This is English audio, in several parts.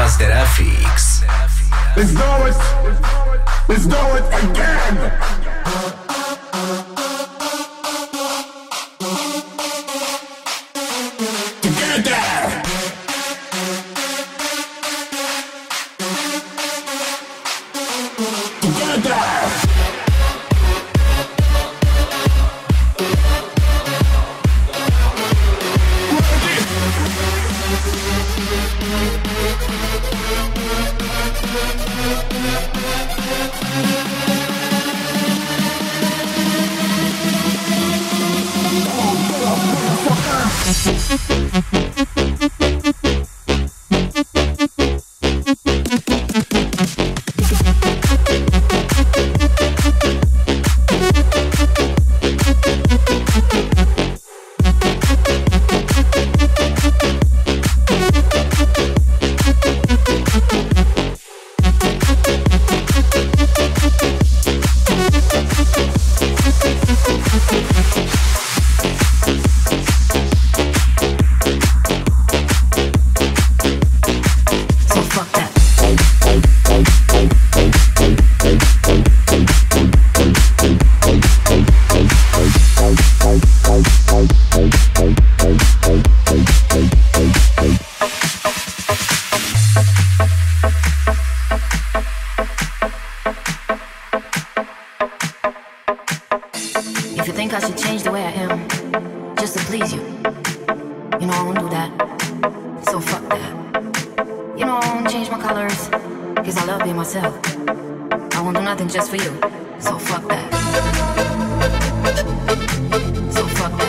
Master FX. Let's do it! Let's do it again! If you think I should change the way I am, just to please you, you know I won't do that, so fuck that. You know I won't change my colors, cause I love being myself. I won't do nothing just for you, so fuck that. So fuck that.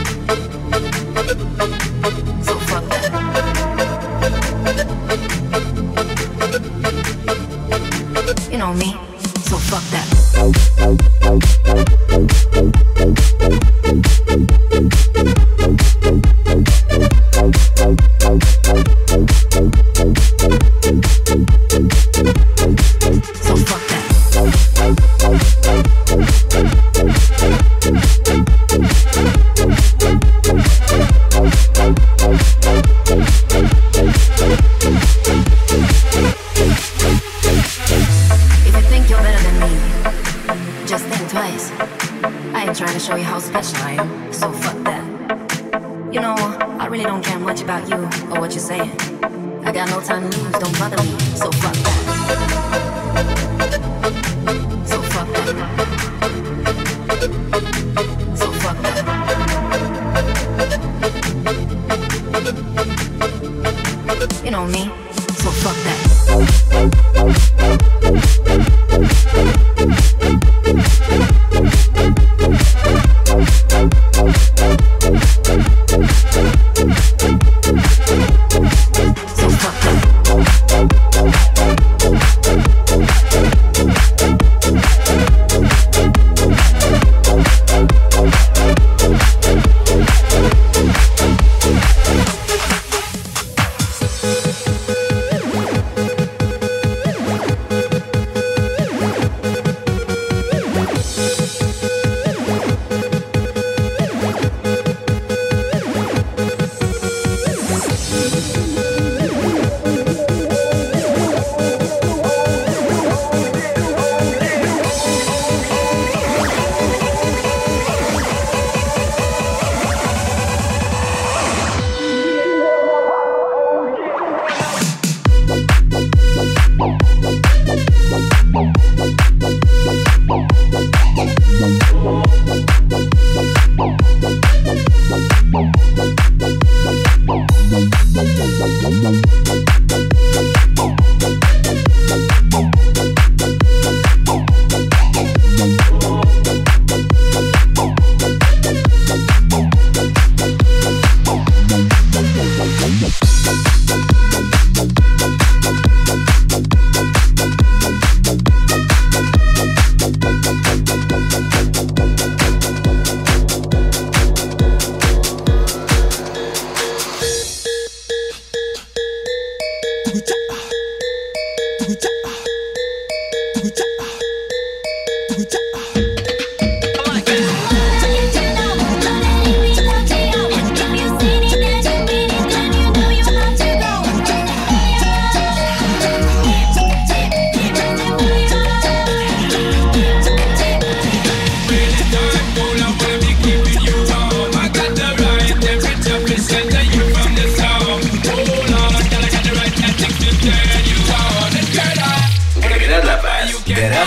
So fuck that. You know me, so fuck that. Trying to show you how special I am, so fuck that. You know, I really don't care much about you or what you're saying. I got no time to lose, don't bother me, so fuck that. So fuck that. So fuck that. You know me, so fuck that.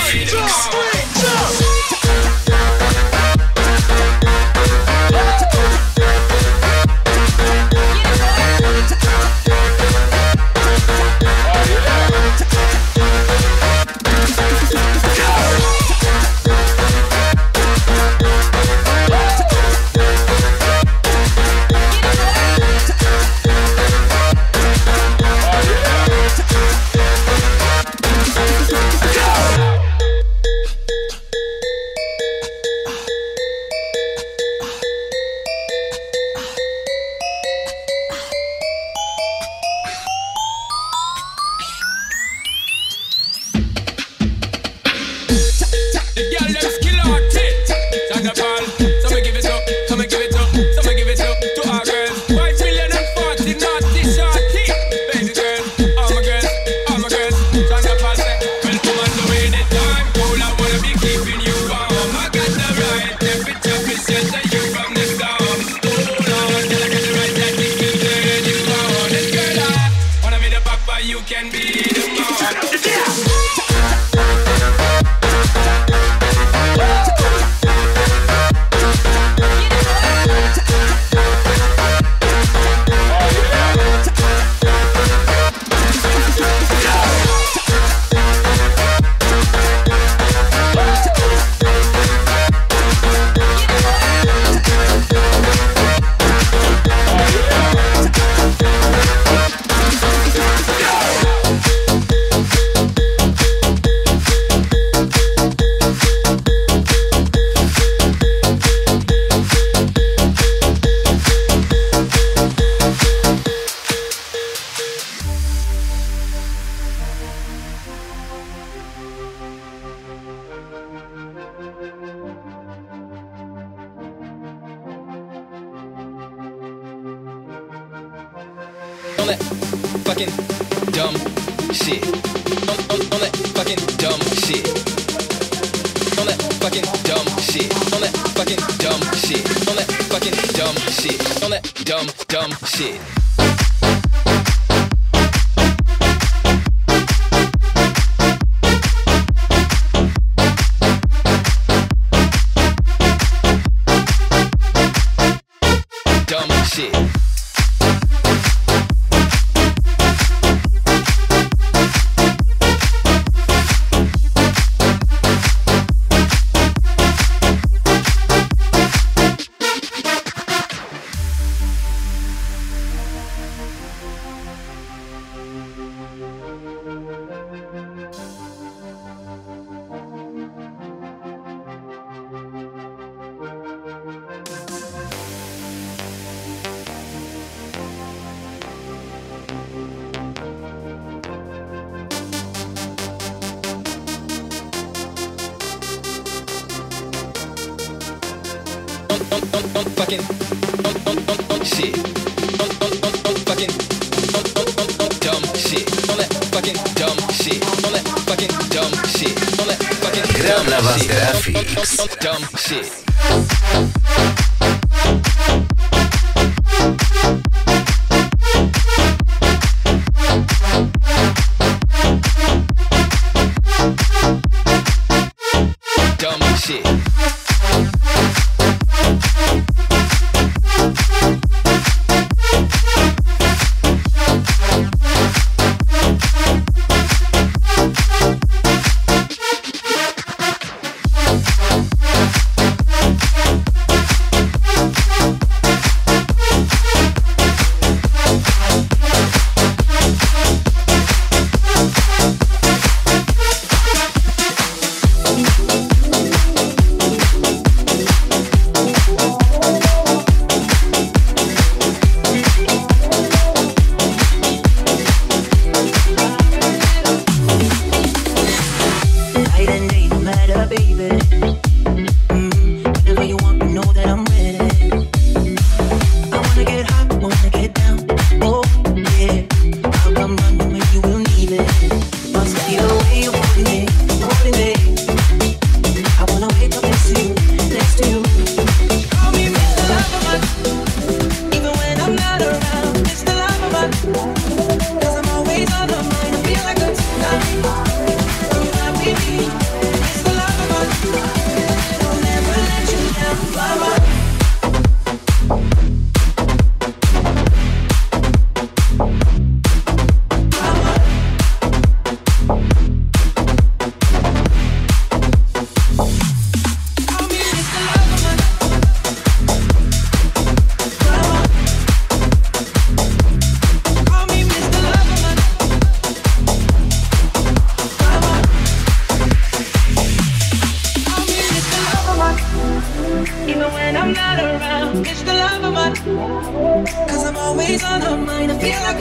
Gram dla was Grafix.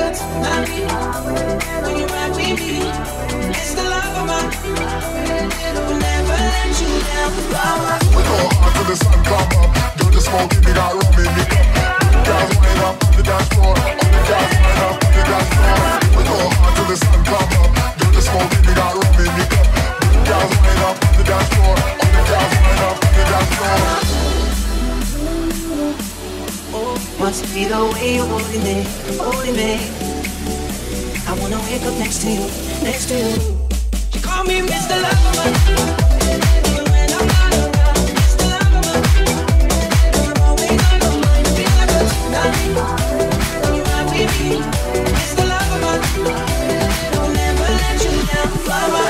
Must be the way you're holding me, holding me. I wanna wake up next to you, next to you. You call me Mr. Lover, even when I'm not around. Mr. Lover, I'm always on your mind. Feel like a tsunami when you're out with me. Mr. Lover, I'll never let you down, Lover.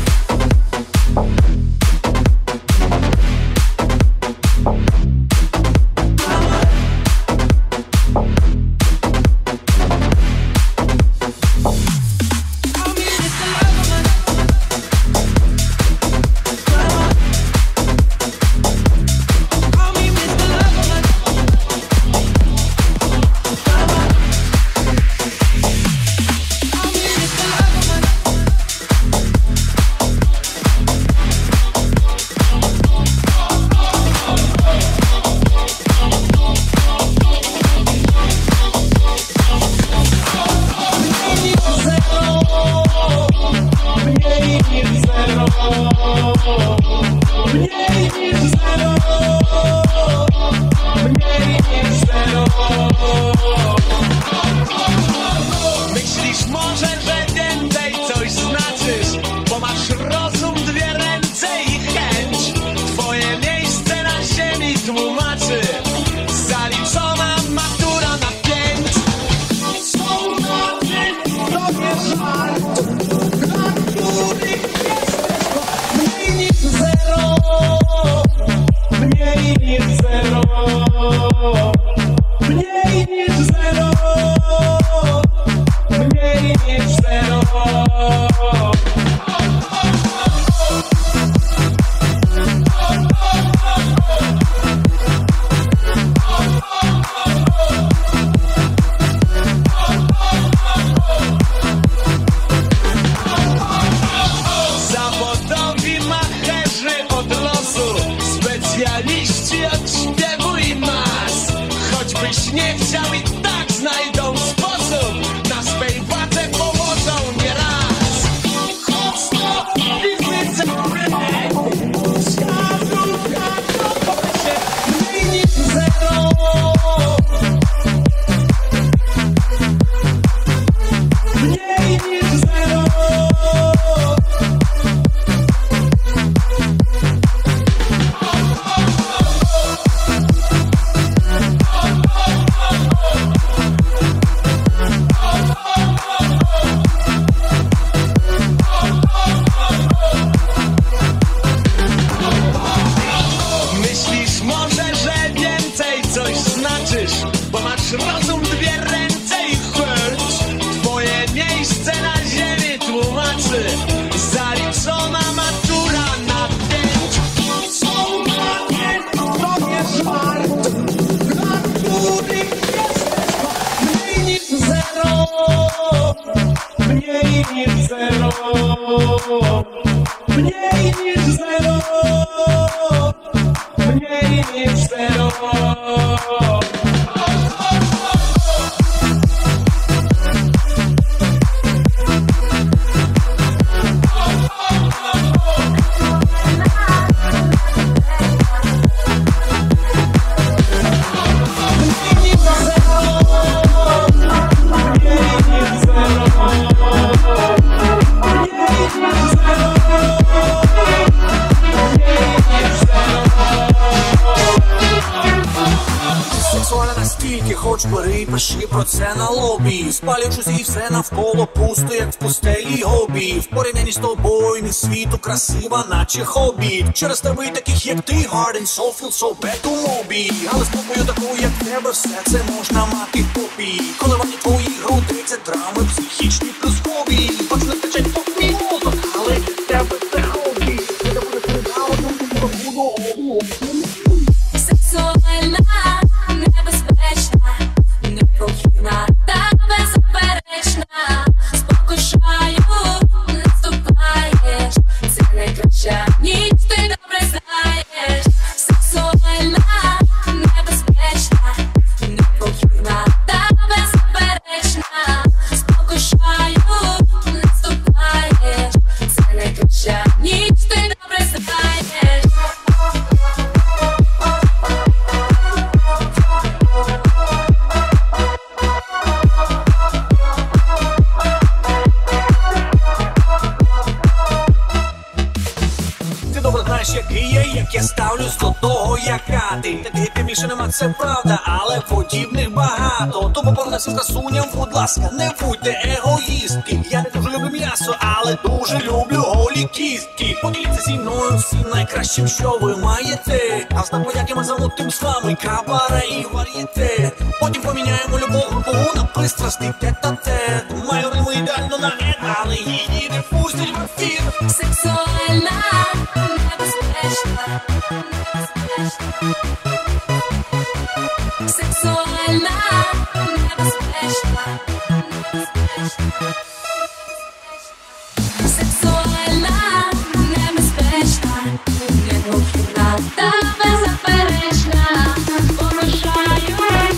Myślisz może, że więcej coś znaczysz, bo masz rozum, dwie ręce i chęć. Twoje miejsce na ziemi tłumaczy zaliczona matura na 5. Są nocy, to nie żart, dla których jesteś mniej niż zero. Mniej niż zero. Mniej niż zero. Mniej niż zero. Zawodowi macherzy od losu, specjaliści od śpiewu i mas. Choćbyś nie chciał, i tak znajdą sposób, na swej wadze położą nie raz. Wskazówka to się mniej niż zero. Mniej niż zero. Myślisz może, że więcej coś znaczysz, bo masz rozum, dwie ręce i chęć. Twoje miejsce na ziemi tłumaczy zaliczona matura na 5. Są takie, to nie żart, dla których jesteś mniej niż zero. Mniej niż zero. Mniej niż zero. Mniej niż zero. Сексуальна настільки, хоч бери, пиши про це на лобі. Спалюючись і все навколо пусто, як в пустелі гобі. В порівнянні з тобою не світу красива, наче хобі. Через тебе таких, як ти, hard and soulful, so bad to Moby. Але з тобою такою, як тебе, все це можна мати в попі. Коливання твоїх грудей, це драми, психічні плюс хобі. Хоч не течать по твій мозок, але тебе це хобі. Я тебе придала, тому буду. Сексуальна, небезпечна, непрохідна та беззаперечна. я ставлюсь до того, як грати. Таких більше нема, це правда, але подібних багато. Тому повернемося красуням, будь ласка, не будьте егоїстки. Я не дуже люблю м'ясо, але дуже люблю голі кістки. Поділіться зі мною всім найкращим, що ви маєте. А знак подяки ми замутим з вами кабаре і вар'єте. Потім поміняємо любов групу на пристрасний тет-а-тет. Маю риму ідеально на ет, але її не пустять в ефір. Сексуальна, небезпечна, сексуальна, небезпечна, сексуальна, небезпечна, необхідна та беззаперечна, порушаю,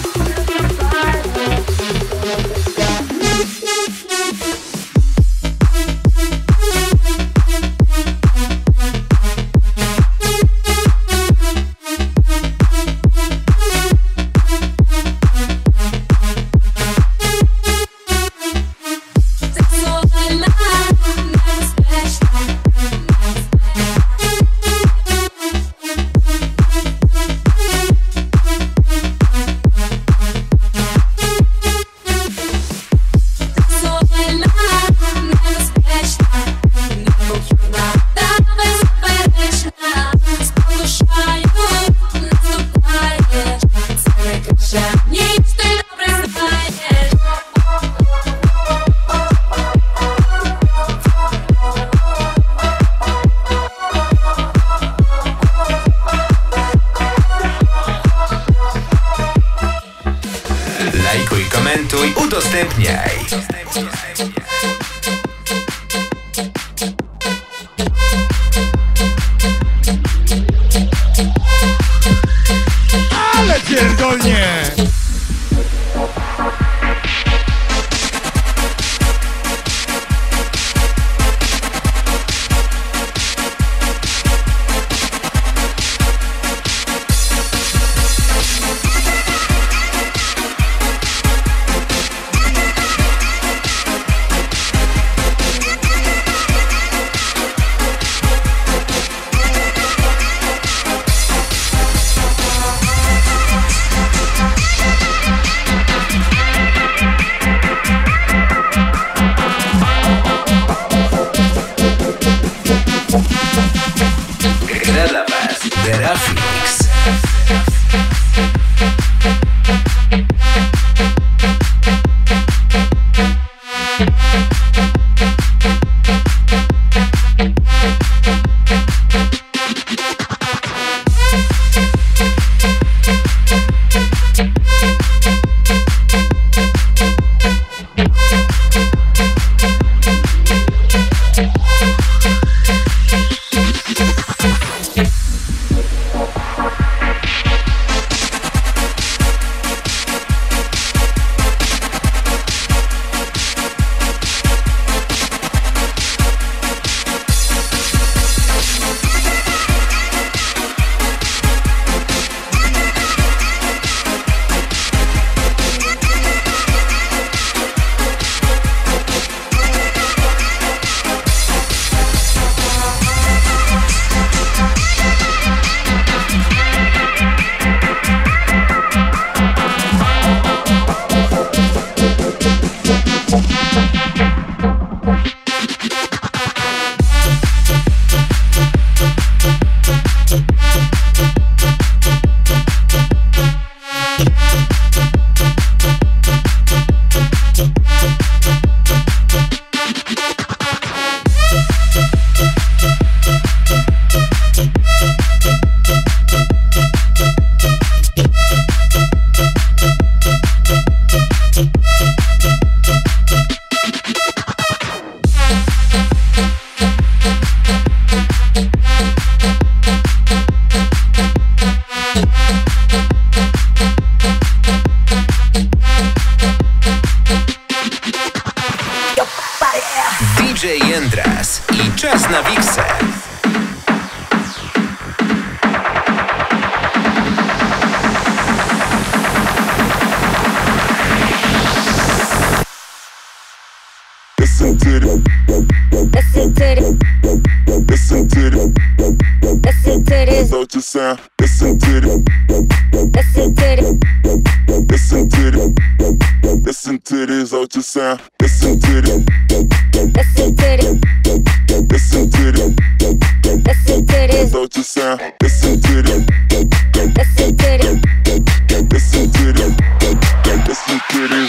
Lajkuj, komentuj, udostępniaj. Ale pierdolnie! Gra dla was Grafix. DJ Jędras i czas na Wiksę. Listen to the Listen to this. Ultrasound. Listen to this. Listen to this. Listen to this. Listen to this ultrasound. Listen to this. Listen to this. Listen to this. Listen to this. Ultrasound. Listen to this. Listen to this. Listen to this. Listen to this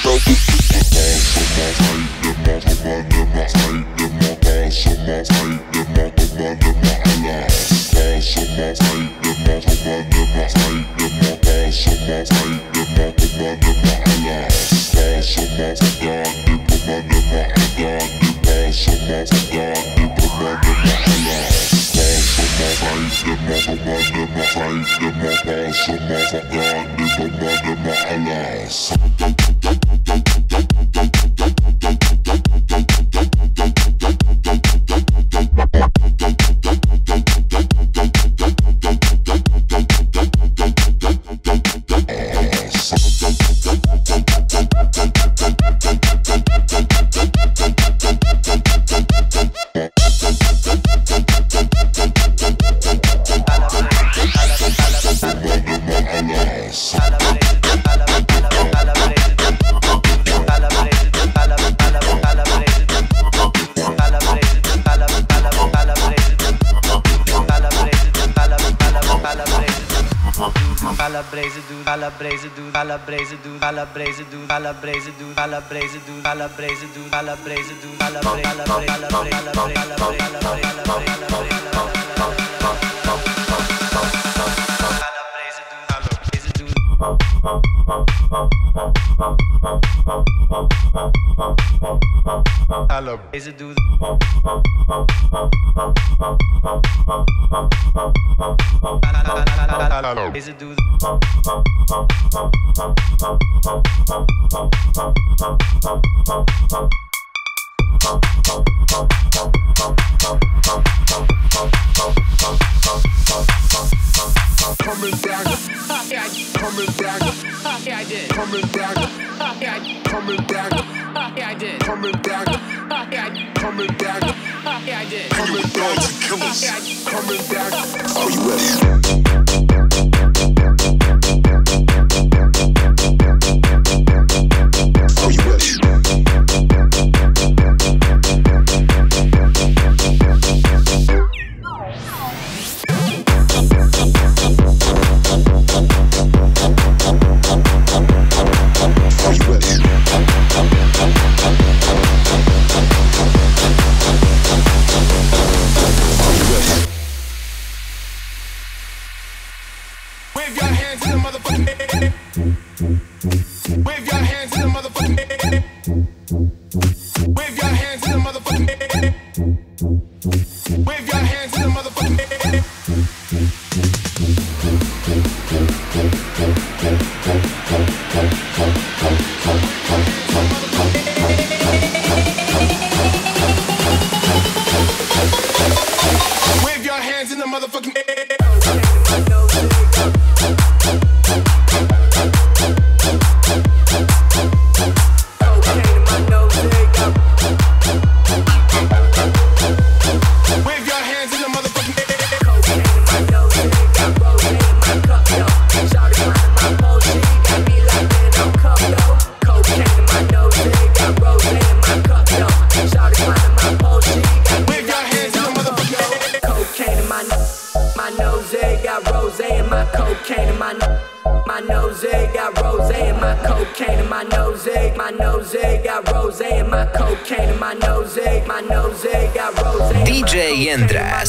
DJ Yendras.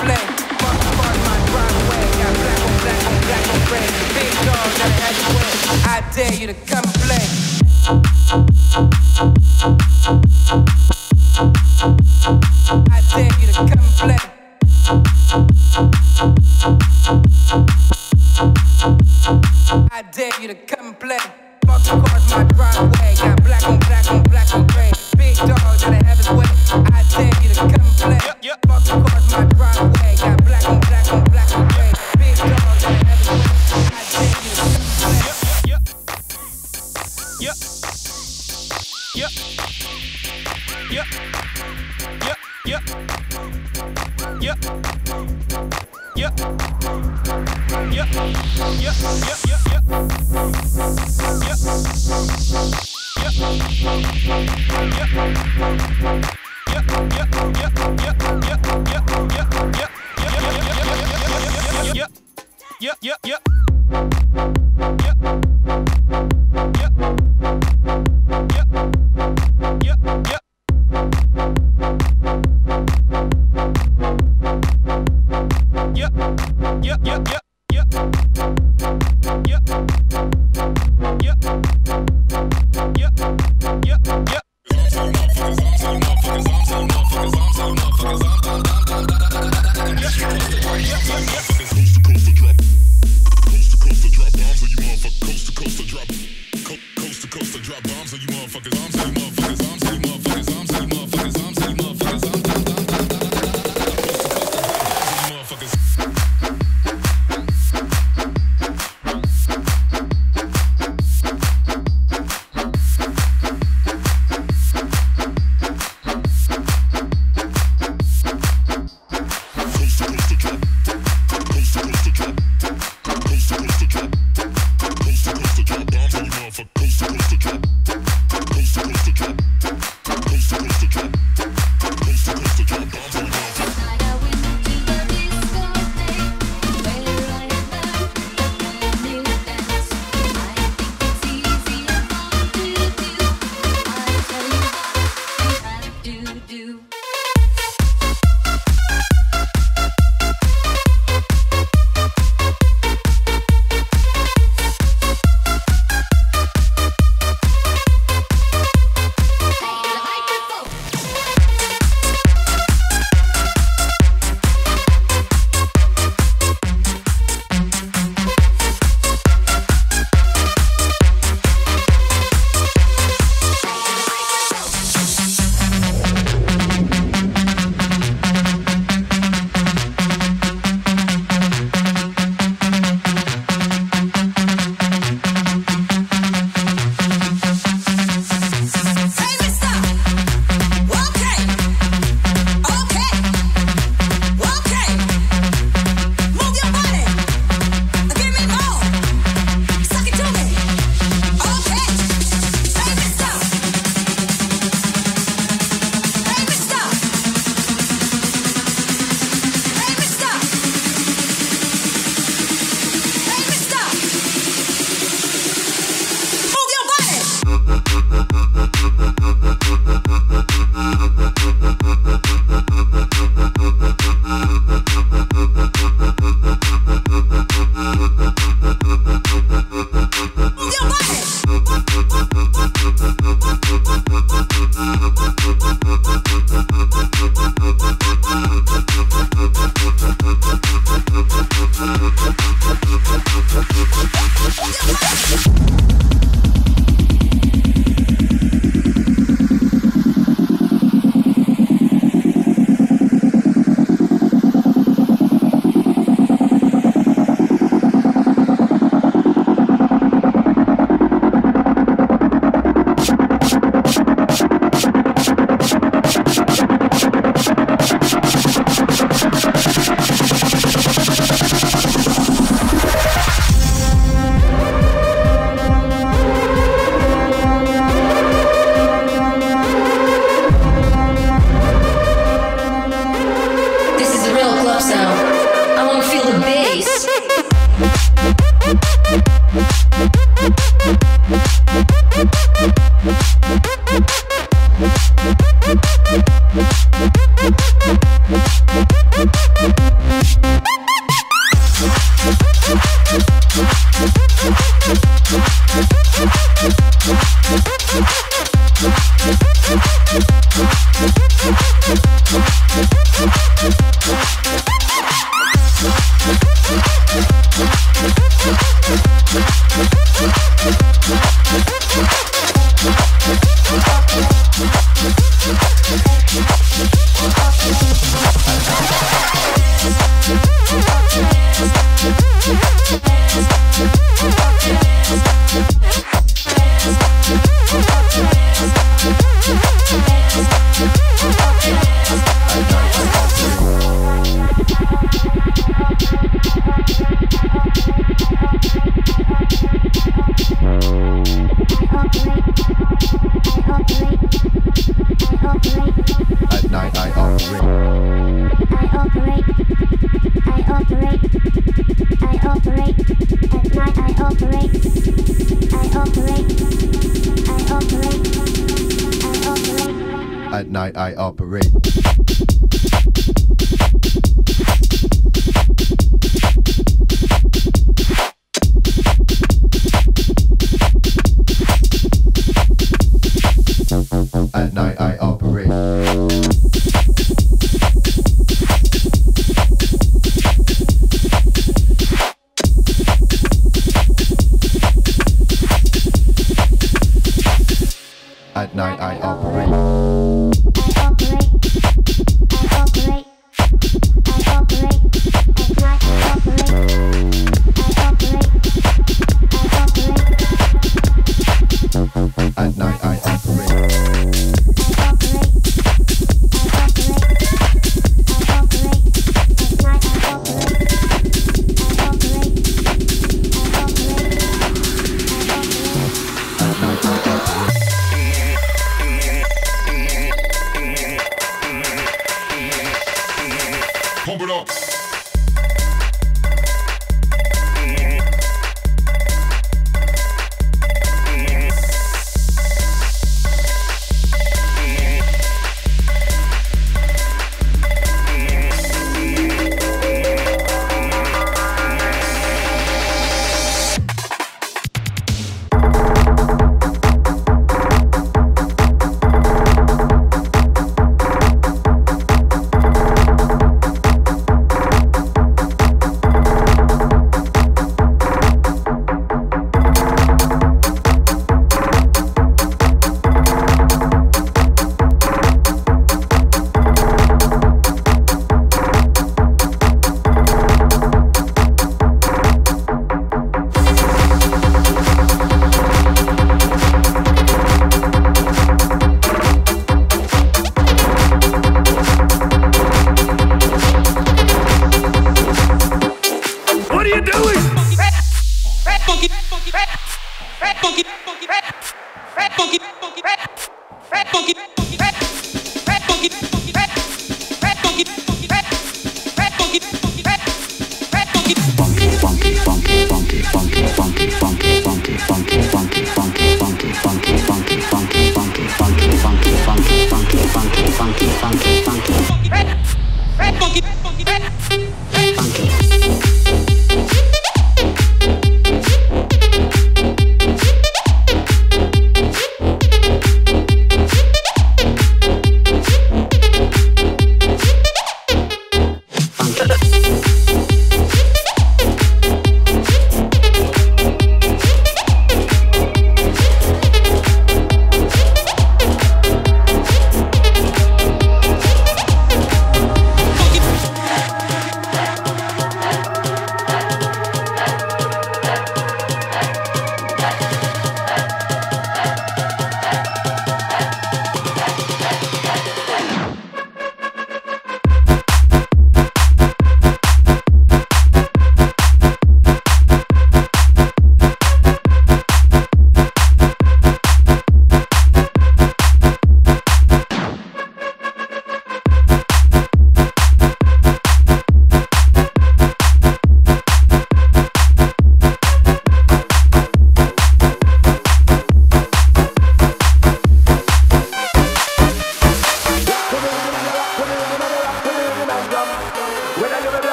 flame. Fuck apart my driveway. Got black on black on black on gray. Big dog that has his way. I dare you to come and play. I dare you to come and play. I dare you to come and play. Fuck across my driveway. Got black on black on black on gray. Big dog gotta have his way. I dare you to come and play. Fuck across my driveway. Got black on black on black on gray. Big dog gotta have his way. I dare you to come and play. Yeah. Yeah. Yeah. Yeah. Yeah. Yeah. Yeah. Yeah. night I operate. At night I operate. At night I operate. At night I operate. Pump it up.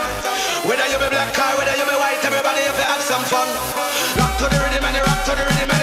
Whether you be black or whether you be white, everybody have to have some fun. Rock to the rhythm and you rock to the rhythm.